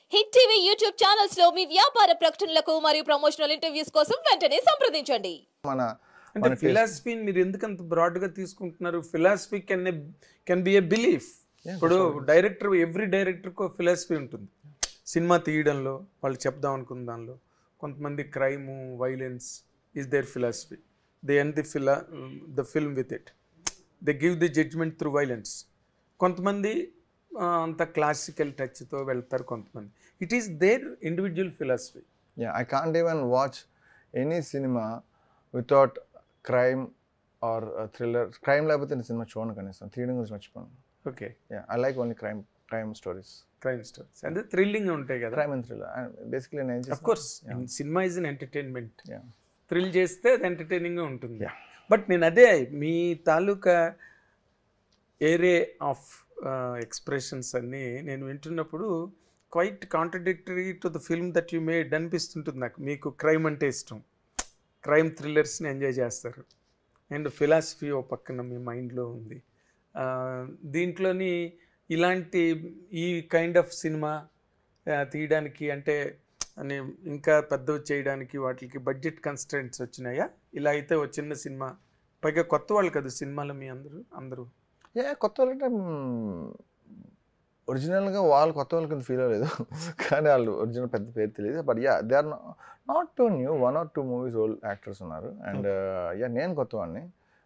Hit TV YouTube channels లో మీ వ్యాపార ప్రకటనలకు మరియు ప్రమోషనల్ ఇంటర్వ్యూస్ కోసం వెంటనే సంప్రదించండి. అంటే ఫిలాసఫీని మీరు ఎందుకంత బ్రాడ్ గా తీసుకుంటున్నారు? Philosophy can be a belief. ఇప్పుడు డైరెక్టర్, ఎవ్రీ డైరెక్టర్కి ఒక ఫిలాసఫీ ఉంటుంది. సినిమా తీయడంలో వాళ్ళు చెప్దాం అనుకున్న దానిలో కొంతమంది crime, violence is their philosophy. They end the film with it. They give the judgment through violence. కొంతమంది అంత క్లాసికల్ టచ్తో వెళ్తారు. కొంతమంది it is their individual philosophy. I can't even watch any cinema without crime or thriller. Crime లేకపోతే నేను cinema చూడను, కనీసం తీయడం గురించి మర్చిపోను. Okay, I like only crime stories. Crime stories అంటే థ్రిల్లింగ్ ఉంటాయి కదా. క్రైమ్ అండ్ థ్రిల్లర్ బేసికలీ నేను of course cinema is an entertainment. Thrill చేస్తే అది ఎంటర్టైనింగ్గా ఉంటుంది. బట్ నేను అదే మీ తాలూకా ఏరియా ఆఫ్ ఎక్స్ప్రెషన్స్ అన్నీ నేను వింటున్నప్పుడు quite contradictory to the film that you made అనిపిస్తుంటుంది నాకు. మీకు క్రైమ్ అంటే ఇష్టం, క్రైమ్ థ్రిల్లర్స్ని ఎంజాయ్ చేస్తారు, అండ్ ఫిలాసఫీ ఓ పక్కన మీ మైండ్లో ఉంది. దీంట్లోని ఇలాంటి ఈ కైండ్ ఆఫ్ సినిమా తీయడానికి అంటే ఇంకా పెద్దవి చేయడానికి వాటికి బడ్జెట్ కన్స్ట్రెంట్స్ వచ్చినాయా? ఇలా అయితే ఒక చిన్న సినిమా, పైగా కొత్త వాళ్ళు కదా సినిమాలో మీ అందరూ కొత్త వాళ్ళంటే ఒరిజినల్గా వాళ్ళు కొత్త వాళ్ళ కింద ఫీల్ అవ్వలేదు, కానీ వాళ్ళు ఒరిజినల్ పెద్ద పేరు తెలియదు. But they are not too new, 1 or 2 movies old actors ఉన్నారు. అండ్ నేను కొత్తవాడిని.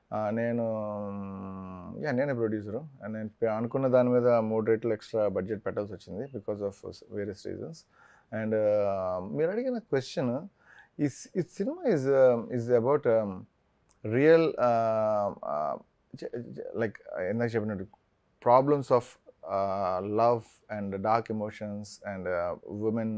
నేనే ప్రొడ్యూసరు. అండ్ నేను అనుకున్న దాని మీద 3 రెట్లు ఎక్స్ట్రా బడ్జెట్ పెట్టాల్సి వచ్చింది because of various reasons. And మీరు అడిగిన క్వశ్చన్, ఈ cinema is about real, like ఇందాక చెప్పినట్టు problems of love and dark emotions and women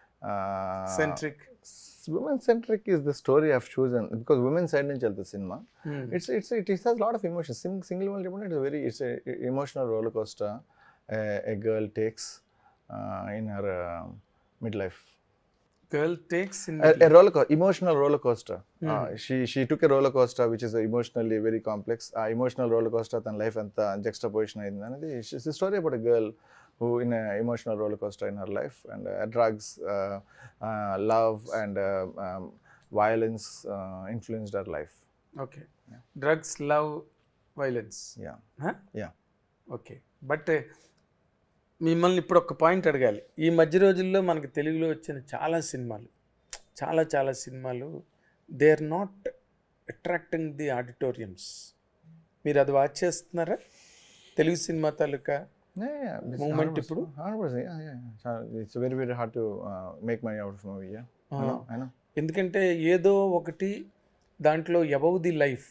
centric is the story I've chosen because women side nunchi velta cinema. It has a lot of emotions. Single one cheppanటే it's a emotional roller coaster a girl takes in her midlife. Girl takes in emotional roller coaster. She took a roller coaster which is emotionally very complex. Emotional roller coaster than life anta juxtaposition ayindi anadi. It's a story about a girl who in a emotional roller coaster in her life, and drugs, love and violence influenced her life. Okay. Drugs, love, violence. Okay, but మిమ్మల్ని ఇప్పుడు ఒక point అడగాలి. ఈ మధ్య రోజుల్లో మనకి తెలుగులో వచ్చిన చాలా సినిమాలు they are not attracting the auditoriums. మీరు అది వాచ్ చేస్తున్నారా? తెలుగు సినిమా తాలూకా మూమెంట్ ఇప్పుడు 100%. It's very very hard to make money out of movie. I know. ఎందుకంటే ఏదో ఒకటి దాంట్లో అబౌవ్ ది లైఫ్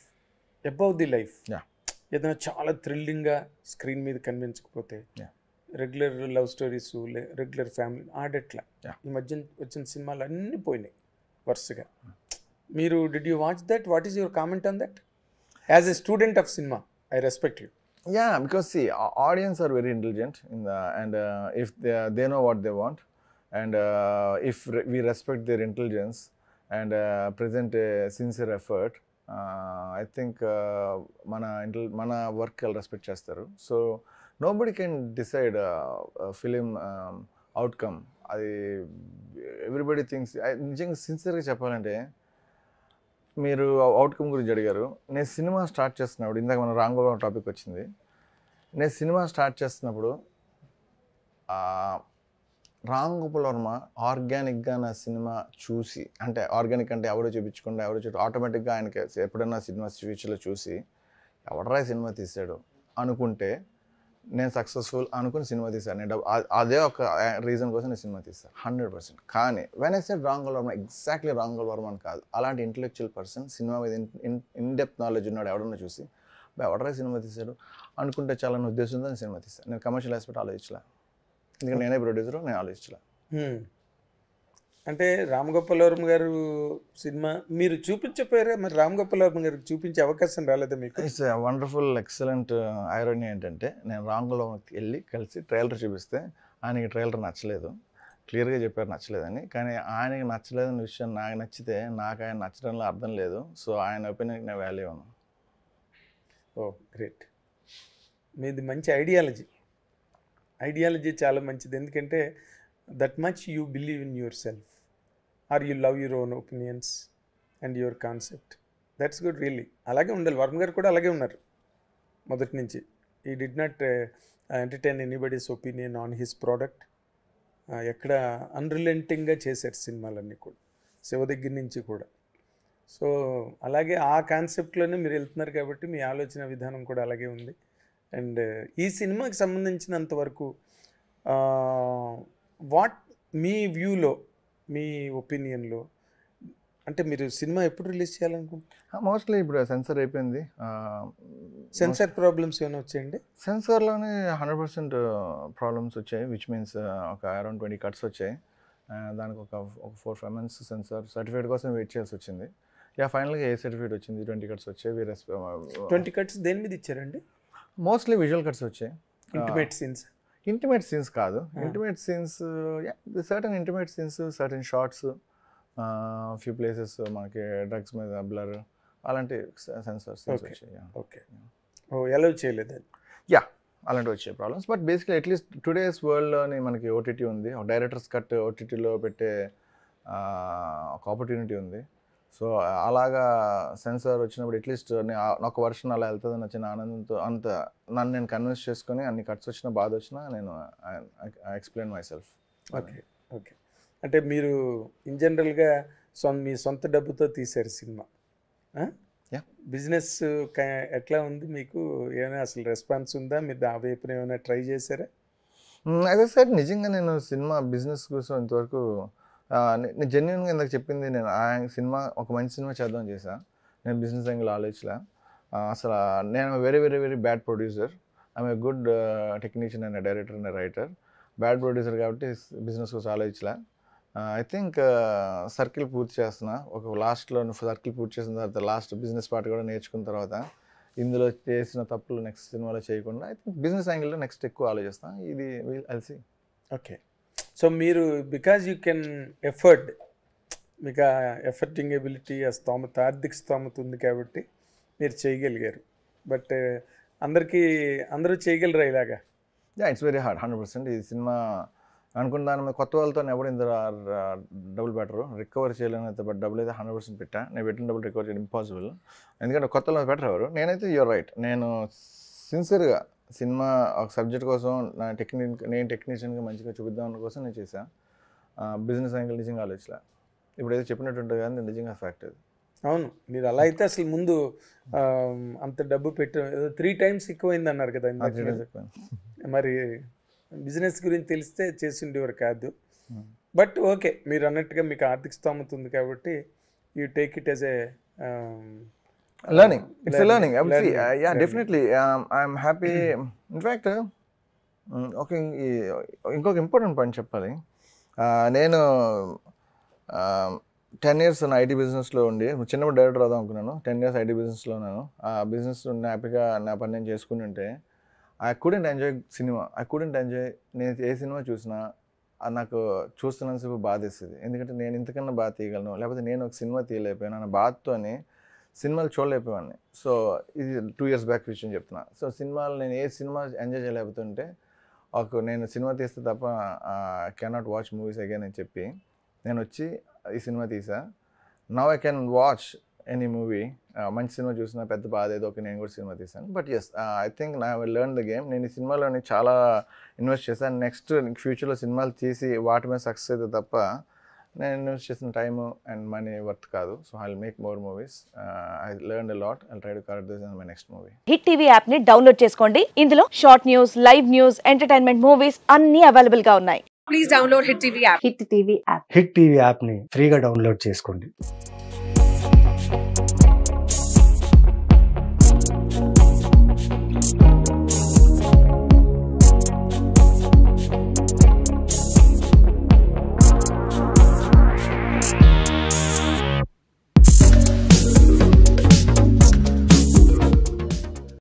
ఏదైనా చాలా థ్రిల్లింగ్గా స్క్రీన్ మీద కనిపించకపోతే, regular love stories, regular family ఆడట్లా ఈ మధ్య వచ్చిన సినిమాలు అన్నీ పోయినాయి వరుసగా. మీరు did you watch that? What is your comment on that? As a student of cinema, I respect you. Because see, audience are very intelligent and if they know what they want, and if we respect their intelligence and present a sincere effort, I think mana work all respect chestaru. So nobody can decide film outcome. Everybody thinks, నిజంగా సిన్సియర్గా చెప్పాలంటే, మీరు outcome గురించి అడిగారు. నేను cinema start చేస్తున్నప్పుడు, ఇందాక మన రామ్ గోపాల్ టాపిక్ వచ్చింది, నేను సినిమా స్టార్ట్ చేస్తున్నప్పుడు రామ్ గోపాల్ వర్మ ఆర్గానిక్గా నా సినిమా చూసి, అంటే ఆర్గానిక్ అంటే ఎవరో చూపించకుండా ఆటోమేటిక్గా ఆయనకి ఎప్పుడైనా సినిమా ఫ్యూచర్లో చూసి ఎవడరా సినిమా తీసాడు అనుకుంటే నేను సక్సెస్ఫుల్ అనుకుని సినిమా తీశాను. నేను అదే ఒక రీజన్ కోసం నేను సినిమా తీస్తాను 100%. కానీ when I said Ram Gopal Varma, exactly Ram Gopal Varma అని కాదు, అలాంటి ఇంటలెక్చువల్ పర్సన్, సినిమా మీద ఇన్డెప్త్ నాలెడ్జ్ ఉన్నాడు ఎవడన్నా చూసి ఎవడరా సినిమా తీశాడు అనుకుంటే చాలా ఉద్దేశంతో నేను సినిమా తీస్తాను. నేను కమర్షియల్ ఆస్పెక్ట్ ఆలోచించలే, ఎందుకంటే నేనే ప్రొడ్యూసరు, నేను ఆలోచించలే. అంటే రామ్ గోపాల్ వర్మ గారు సినిమా మీరు చూపించపోయారా? మరి రామ్ గోపాల్ వర్మ గారికి చూపించే అవకాశం రాలేదా మీకు? ఇట్స్ వండర్ఫుల్ ఎక్సలెంట్ ఐరనీ ఏంటంటే, నేను రామ్ గోపాల్ వర్మకి వెళ్ళి కలిసి ట్రైలర్ చూపిస్తే ఆయనకి ట్రైలర్ నచ్చలేదు, క్లియర్గా చెప్పారు నచ్చలేదని. కానీ ఆయనకి నచ్చలేదన్న విషయం నాకు నచ్చితే నాకు ఆయన నచ్చడంలో అర్థం లేదు. సో ఆయన ఒపీనియన్కి నేను వాల్యూ ఇవ్వను. Oh great. మీది మంచి ఐడియాలజీ చాలా మంచిది. ఎందుకంటే that much you believe in yourself or you love your own opinions and your concept. That's good really. అలాగే ఉండాలి. వరుణ్ గారు కూడా అలాగే ఉన్నారు మొదటి నుంచి. ఈ did not entertain anybody's opinion on his product. ఎక్కడ అన్రిలెంటింగ్గా చేశారు సినిమాలన్నీ కూడా, శివ దగ్గర నుంచి కూడా. సో అలాగే ఆ కాన్సెప్ట్లోనే మీరు వెళ్తున్నారు కాబట్టి మీ ఆలోచన విధానం కూడా అలాగే ఉంది. అండ్ ఈ సినిమాకి సంబంధించినంత వరకు వాట్ మీ వ్యూలో, మీ ఒపీనియన్లో, అంటే మీరు సినిమా ఎప్పుడు రిలీజ్ చేయాలనుకుంటున్నారు? మోస్ట్లీ ఇప్పుడు సెన్సార్ అయిపోయింది. సెన్సార్ ప్రాబ్లమ్స్ ఏమైనా వచ్చాయండి? సెన్సార్లోనే 100% ప్రాబ్లమ్స్ వచ్చాయి, విచ్ మీన్స్ ఒక అరౌండ్ 20 కట్స్ వచ్చాయి. దానికి ఒక 4-5 months సెన్సార్ సర్టిఫికేట్ కోసం వెయిట్ చేయాల్సి వచ్చింది. ఫైనల్గా ఏ సర్టిఫికేట్ వచ్చింది, 20 కట్స్ వచ్చాయి. 20 కట్స్ దేని మీద ఇచ్చారండి? మోస్ట్లీ విజువల్ కట్స్ వచ్చాయి. ఇంటిమేట్ సీన్స్ కాదు, intimate scenes, certain intimate scenes, certain shots, few places మనకి డ్రగ్స్ మీద బ్లర్, అలాంటి సెన్సార్స్ వచ్చాయి. ఓకే, ఎలా చేయలేదు? అలాంటివి వచ్చే problems. But basically at least today's వరల్డ్లోని మనకి ఓటీటీ ఉంది, డైరెక్టర్స్ కట్ ఓటీటీలో పెట్టే ఒక ఆపర్చునిటీ ఉంది. సో అలాగా సెన్సార్ వచ్చినప్పుడు అట్లీస్ట్ ఒక వర్షన్ అలా వెళ్తుందని వచ్చిన ఆనందంతో అంత నన్ను నేను కన్విన్స్ చేసుకొని అన్ని కట్స్ వచ్చినా బాధ వచ్చినా నేను explain myself. Okay okay. అంటే మీరు ఇన్ జనరల్గా మీ సొంత డబ్బుతో తీశారు సినిమా. బిజినెస్ ఎట్లా ఉంది మీకు? ఏమైనా అసలు రెస్పాన్స్ ఉందా? మీరు ఆ వైపున ఏమైనా ట్రై చేశారా? అదే సార్, నిజంగా నేను సినిమా బిజినెస్ కోసం ఇంతవరకు నేను జెన్యున్గా ఇందాక చెప్పింది, నేను ఆ సినిమా ఒక మంచి సినిమా చేద్దాం చేశా. నేను బిజినెస్ యాంగిల్ ఆలోచించలే అసలు. నేను very very very bad producer. I'm a good technician and director and writer. Bad producer కాబట్టి బిజినెస్ కోసం ఆలోచించలే. ఐ థింక్ సర్కిల్ పూర్తి చేస్తున్నా. ఒక లాస్ట్లో సర్కిల్ పూర్తి చేసిన తర్వాత లాస్ట్ బిజినెస్ పార్ట్ కూడా నేర్చుకున్న తర్వాత ఇందులో చేసిన తప్పులు నెక్స్ట్ సినిమాలో చేయకుండా ఐ థింక్ బిజినెస్ యాంగిల్లో నెక్స్ట్ ఎక్కువ ఆలోచిస్తాను. ఇది అల్సి. ఓకే. సో మీరు బికాజ్ యూ కెన్ ఎఫర్ట్, మీకు ఎఫర్టింగ్ ఎబిలిటీ, ఆ స్తోమత, ఆర్థిక స్తోమత ఉంది కాబట్టి మీరు చేయగలిగారు. బట్ అందరూ చేయగలరా ఇలాగా? It's very hard. 100%. ఈ సినిమా అనుకున్న దాని మీద కొత్త వాళ్ళతో ఎవరు ఇంత డబ్బులు పెట్టరు, రికవర్ చేయలేని. బట్ డబ్బులు అయితే 100% పెట్టా. నేను పెట్టిన డబ్బులు రికవర్ చేయడం ఇంపాసిబుల్, ఎందుకంటే కొత్త వాళ్ళు పెట్టరు ఎవరు. నేనైతే యూర్ రైట్, నేను సిన్సియర్గా సినిమా ఒక సబ్జెక్ట్ కోసం నేను టెక్నీషియన్గా మంచిగా చూపిద్దాం కోసం నేను చేశాను. బిజినెస్ యాంగిల్ నిజంగా ఆలోచించలే. ఇప్పుడు ఏదో చెప్పినట్టుంటుంది కానీ నిజంగా ఫ్యాక్ట్ అది. అవును, మీరు అలా అయితే అసలు ముందు అంత డబ్బు పెట్టి 3 times ఎక్కువైంది అన్నారు కదా. మరి బిజినెస్ గురించి తెలిస్తే చేసిండేవారు కాదు. బట్ ఓకే, మీరు అన్నట్టుగా మీకు ఆర్థిక స్తోమత ఉంది కాబట్టి you take it as a learning. It's a learning. Definitely. I'm happy. In fact, okay, ఇంకొక ఇంపార్టెంట్ పాయింట్ చెప్పాలి. నేను 10 years నా ఐటీ బిజినెస్లో ఉండి చిన్నప్పుడు డైరెక్టర్ అవుదాం అనుకున్నాను. 10 years ఐటీ బిజినెస్లో ఉన్నాను. ఆ బిజినెస్ హ్యాపీగా నా పని నేను చేసుకుని ఉంటే ఐ కుడెంట్ ఎంజాయ్ సినిమా. నేను ఏ సినిమా చూసినా నాకు చూస్తున్నంతసేపు బాధేస్తుంది. ఎందుకంటే నేను ఇంతకన్నా బాధ తీయగలను, లేకపోతే నేను ఒక సినిమా తీయలేకపోయాను అన్న బాధతోని సినిమాలు చూడలేకపోయాన్ని. సో ఇది 2 years బ్యాక్ విషయం చెప్తున్నా. సో సినిమాలు నేను ఏ సినిమా ఎంజాయ్ చేయలేకపోతుంటే నేను సినిమా తీస్తే తప్ప కెనాట్ వాచ్ మూవీస్ అగైన్ అని చెప్పి నేను వచ్చి ఈ సినిమా తీసా. Now I can watch any movie. మంచి సినిమా చూసినా పెద్ద బాధ ఏదో నేను కూడా సినిమా తీసాను. బట్ ఎస్, ఐ థింక్ నా లెర్న్ ద గేమ్. నేను ఈ సినిమాలోని చాలా ఇన్వెస్ట్ చేశాను. నెక్స్ట్ ఫ్యూచర్లో సినిమాలు తీసి వాటి మీద సక్సెస్ అయితే తప్ప నేను ఇన్వెస్ట్ చేసిన టైమ్ అండ్ మనీ వర్త్ కాదు. So I will make more movies. I learn a lot. I try to correct this in my next movie. Hit TV app ని డౌన్లోడ్ చేసుకోండి. ఇందులో short news, live news, entertainment movies అన్ని available గా ఉన్నాయి. Please download Hit TV app. Hit TV app ని ఫ్రీగా download చేసుకోండి.